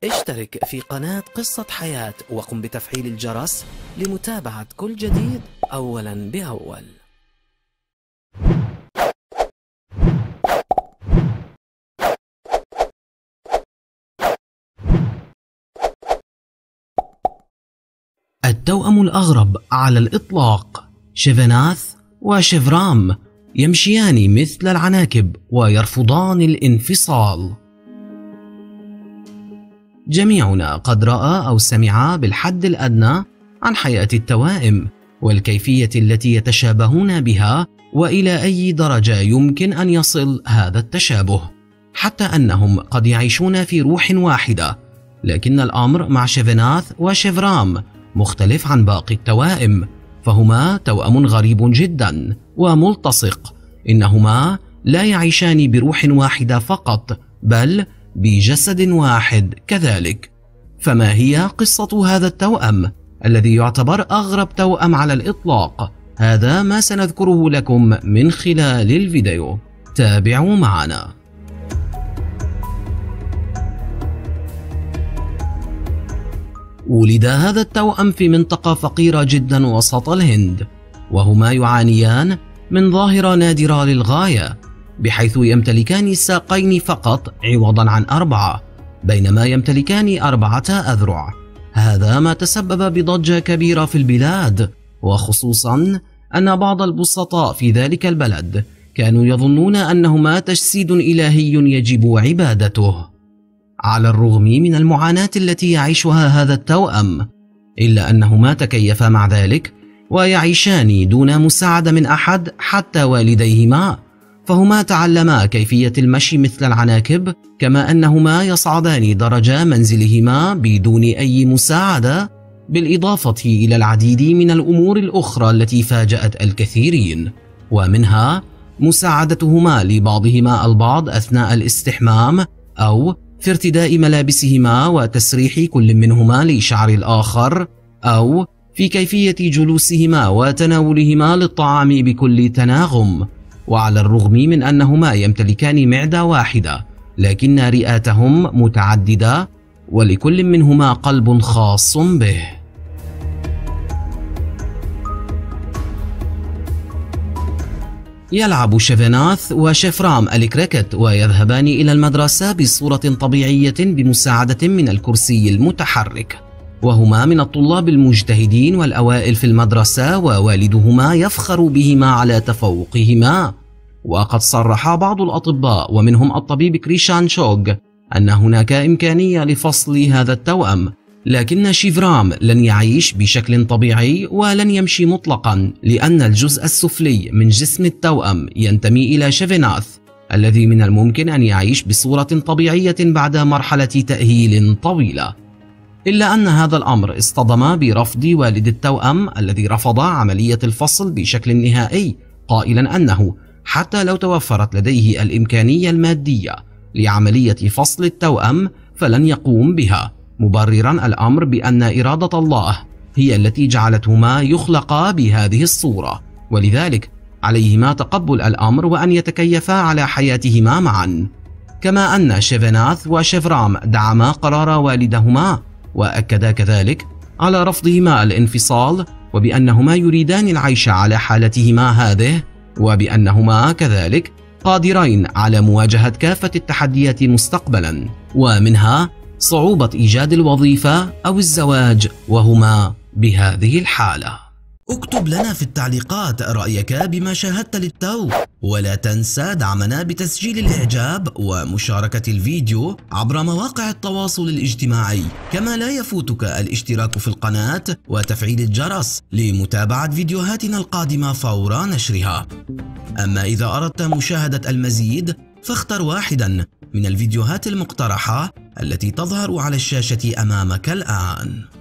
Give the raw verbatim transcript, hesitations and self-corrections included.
اشترك في قناة قصة حياة وقم بتفعيل الجرس لمتابعة كل جديد أولا بأول. التوأم الأغرب على الإطلاق شيفيناث وشيفرام يمشيان مثل العناكب ويرفضان الانفصال. جميعنا قد رأى أو سمع بالحد الأدنى عن حياة التوائم والكيفية التي يتشابهون بها، وإلى أي درجة يمكن أن يصل هذا التشابه، حتى أنهم قد يعيشون في روح واحدة. لكن الأمر مع شيفيناث وشيفرام مختلف عن باقي التوائم، فهما توأم غريب جدا وملتصق. إنهما لا يعيشان بروح واحدة فقط، بل بجسد واحد كذلك. فما هي قصة هذا التوأم الذي يعتبر أغرب توأم على الإطلاق؟ هذا ما سنذكره لكم من خلال الفيديو، تابعوا معنا. ولد هذا التوأم في منطقة فقيرة جدا وسط الهند، وهما يعانيان من ظاهرة نادرة للغاية، بحيث يمتلكان ساقين فقط عوضا عن أربعة، بينما يمتلكان أربعة أذرع. هذا ما تسبب بضجة كبيرة في البلاد، وخصوصا أن بعض البسطاء في ذلك البلد كانوا يظنون أنهما تجسيد إلهي يجب عبادته. على الرغم من المعاناة التي يعيشها هذا التوأم، إلا أنهما تكيفا مع ذلك ويعيشان دون مساعدة من أحد حتى والديهما، فهما تعلما كيفية المشي مثل العناكب، كما أنهما يصعدان درجة منزلهما بدون أي مساعدة، بالإضافة إلى العديد من الأمور الأخرى التي فاجأت الكثيرين، ومنها مساعدتهما لبعضهما البعض أثناء الاستحمام، أو في ارتداء ملابسهما وتسريح كل منهما لشعر الآخر، أو في كيفية جلوسهما وتناولهما للطعام بكل تناغم. وعلى الرغم من أنهما يمتلكان معدة واحدة، لكن رئاتهم متعددة ولكل منهما قلب خاص به. يلعب شيفيناث وشيفرام الكريكت ويذهبان إلى المدرسة بصورة طبيعية بمساعدة من الكرسي المتحرك، وهما من الطلاب المجتهدين والأوائل في المدرسة، ووالدهما يفخر بهما على تفوقهما. وقد صرح بعض الأطباء ومنهم الطبيب كريشان شوغ أن هناك إمكانية لفصل هذا التوأم، لكن شيفرام لن يعيش بشكل طبيعي ولن يمشي مطلقا، لأن الجزء السفلي من جسم التوأم ينتمي إلى شيفيناث، الذي من الممكن أن يعيش بصورة طبيعية بعد مرحلة تأهيل طويلة. إلا أن هذا الأمر اصطدم برفض والد التوأم، الذي رفض عملية الفصل بشكل نهائي، قائلا أنه حتى لو توفرت لديه الإمكانية المادية لعملية فصل التوأم فلن يقوم بها، مبررا الأمر بأن إرادة الله هي التي جعلتهما يخلقا بهذه الصورة، ولذلك عليهما تقبل الأمر وأن يتكيفا على حياتهما معا. كما أن شيفيناث وشيفرام دعما قرار والدهما، وأكدا كذلك على رفضهما الانفصال، وبأنهما يريدان العيش على حالتهما هذه، وبأنهما كذلك قادرين على مواجهة كافة التحديات مستقبلا، ومنها صعوبة إيجاد الوظيفة أو الزواج وهما بهذه الحالة. اكتب لنا في التعليقات رأيك بما شاهدت للتو، ولا تنسى دعمنا بتسجيل الإعجاب ومشاركة الفيديو عبر مواقع التواصل الاجتماعي، كما لا يفوتك الاشتراك في القناة وتفعيل الجرس لمتابعة فيديوهاتنا القادمة فور نشرها. أما إذا أردت مشاهدة المزيد فاختر واحدا من الفيديوهات المقترحة التي تظهر على الشاشة أمامك الآن.